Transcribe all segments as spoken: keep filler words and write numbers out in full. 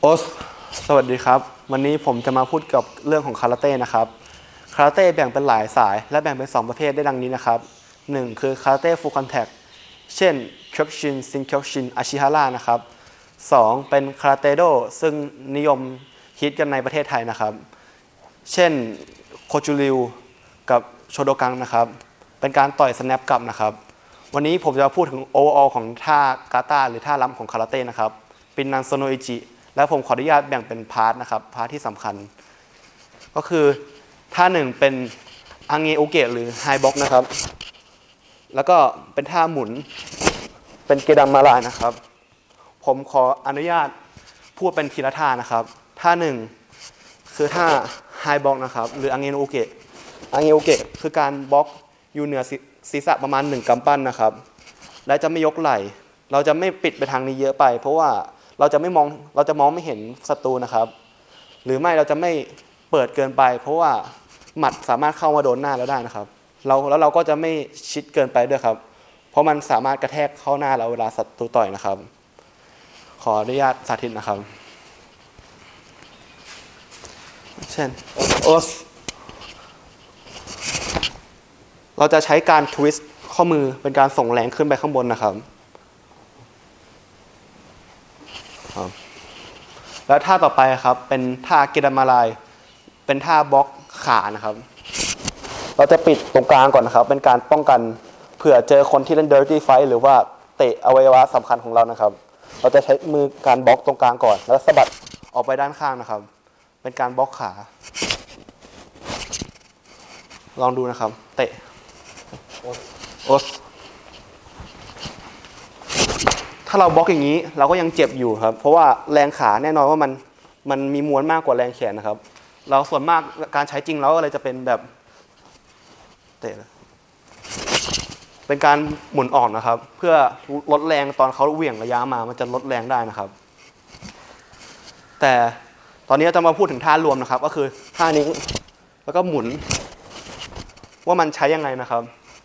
สสวัสดีครับวันนี้ผมจะมาพูดกับเรื่องของคาราเต้นะครับคาราเต้แบ่งเป็นหลายสายและแบ่งเป็นสองประเภทได้ดังนี้นะครับหนึ่งคือคาราเต้ฟูลคอนแทคเช่นเคิยวชินซินเคิยวชินอาชิฮาระนะครับสองเป็นคาราเต้โดซึ่งนิยมฮิตกันในประเทศไทยนะครับเช่นโคจูริวกับโชโดกังนะครับเป็นการต่อยสแนปกลับนะครับวันนี้ผมจะพูดถึงโอเวอร์ออลของท่ากาตาหรือท่าล้ำของคาราเต้นะครับปินนันโซโนอิจิแล้วผมขออนุญาตแบ่งเป็นพาร์ทนะครับพาร์ทที่สำคัญก็คือท่าหนึ่งเป็นอังเงโอเกะหรือไฮบ็อกนะครับแล้วก็เป็นท่าหมุนเป็นเกดัมมาลายนะครับผมขออนุญาตพูดเป็นทีละท่านะครับท่าหนึ่งคือท่าไฮบ็อกนะครับหรืออังเงโอเกะอังเงโอเกะคือการบล็อกอยู่เหนือศีรษะประมาณหนึ่งกำปั้นนะครับและจะไม่ยกไหล่เราจะไม่ปิดไปทางนี้เยอะไปเพราะว่าเราจะไม่มองเราจะมองไม่เห็นศัตรูนะครับหรือไม่เราจะไม่เปิดเกินไปเพราะว่าหมัดสามารถเข้ามาโดนหน้าเราได้นะครับเราแล้วเราก็จะไม่ชิดเกินไปด้วยครับเพราะมันสามารถกระแทกเข้าหน้าเราเวลาศัตรูต่อยนะครับขออนุญาตสาธิตนะครับเช่นโอสเราจะใช้การทวิสต์ข้อมือเป็นการส่งแรงขึ้นไปข้างบนนะครับแล้วท่าต่อไปครับเป็นท่าเกดัมมาลายเป็นท่าบล็อกขานะครับเราจะปิดตรงกลางก่อนนะครับเป็นการป้องกันเผื่อเจอคนที่เล่น Dirty Fight หรือว่าเตะอวัยวะสำคัญของเรานะครับเราจะใช้มือการบล็อกตรงกลางก่อนแล้วสะบัดออกไปด้านข้างนะครับเป็นการบล็อกขาลองดูนะครับเตะโอสถ้าเราบล็อกอย่างนี้เราก็ยังเจ็บอยู่ครับเพราะว่าแรงขาแน่นอนว่ามันมันมีมวลมากกว่าแรงแขนนะครับเราส่วนมากการใช้จริงแล้วอะไรจะเป็นแบบเตะเป็นการหมุนออกนะครับเพื่อลดแรงตอนเขาเหวี่ยงระยะมามันจะลดแรงได้นะครับแต่ตอนนี้จะมาพูดถึงท่ารวมนะครับก็คือท่านี้แล้วก็หมุนว่ามันใช้ยังไงนะครับ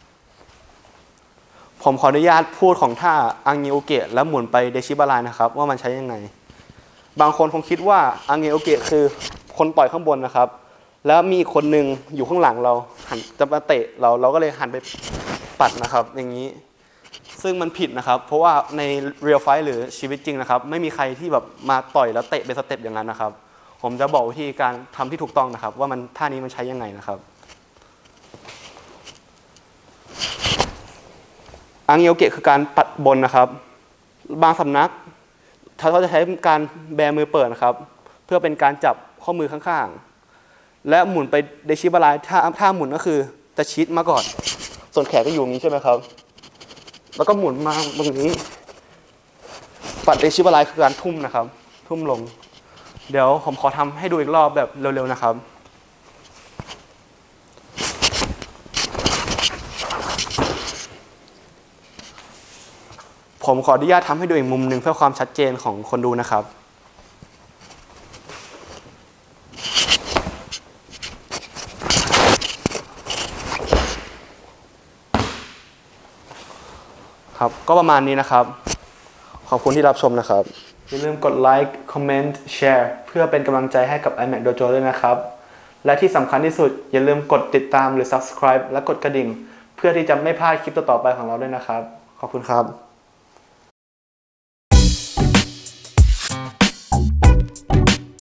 ผมขออนุญาตพูดของท่าอังเงโอเกะแล้วหมุนไปเดชิบาลายนะครับว่ามันใช้ยังไงบางคนคงคิดว่าอังเงโอเกะคือคนต่อยข้างบนนะครับแล้วมีคนหนึ่งอยู่ข้างหลังเราหันจะมาเตะเราเราก็เลยหันไปปัดนะครับอย่างนี้ซึ่งมันผิดนะครับเพราะว่าในเรียลไฟท์หรือชีวิตจริงนะครับไม่มีใครที่แบบมาต่อยแล้วเตะเป็นสเต็ปอย่างนั้นนะครับผมจะบอกวิธีการทำที่ถูกต้องนะครับว่ามันท่านี้มันใช้ยังไงนะครับอังเงโอเกะคือการปัดบนนะครับบางสำนักเขาจะใช้การแบมือเปิดนะครับเพื่อเป็นการจับข้อมือข้างๆและหมุนไปเดชิบาลายท่าท่าหมุนก็คือจะชิดมาก่อนส่วนแขนก็อยู่อย่างนี้ใช่ไหมครับแล้วก็หมุนมาตรงนี้ปัดเดชิบาลายคือการทุ่มนะครับทุ่มลงเดี๋ยวผมขอทำให้ดูอีกรอบแบบเร็วๆนะครับผมขออนุญาตทำให้ดูอีกมุมหนึ่งเพื่อความชัดเจนของคนดูนะครับครับก็ประมาณนี้นะครับขอบคุณที่รับชมนะครับอย่าลืมกดไลค์คอมเมนต์แชร์เพื่อเป็นกำลังใจให้กับ ไอแม็ก Dojo ด้วยนะครับและที่สำคัญที่สุดอย่าลืมกดติดตามหรือ ซับสไครบ์ และกดกระดิ่งเพื่อที่จะไม่พลาดคลิปต่อๆไปของเราด้วยนะครับขอบคุณครับ